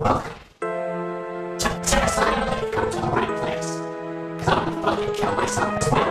Welcome. Just finally come to the right place. 'Cause I'm gonna fucking kill myself twice.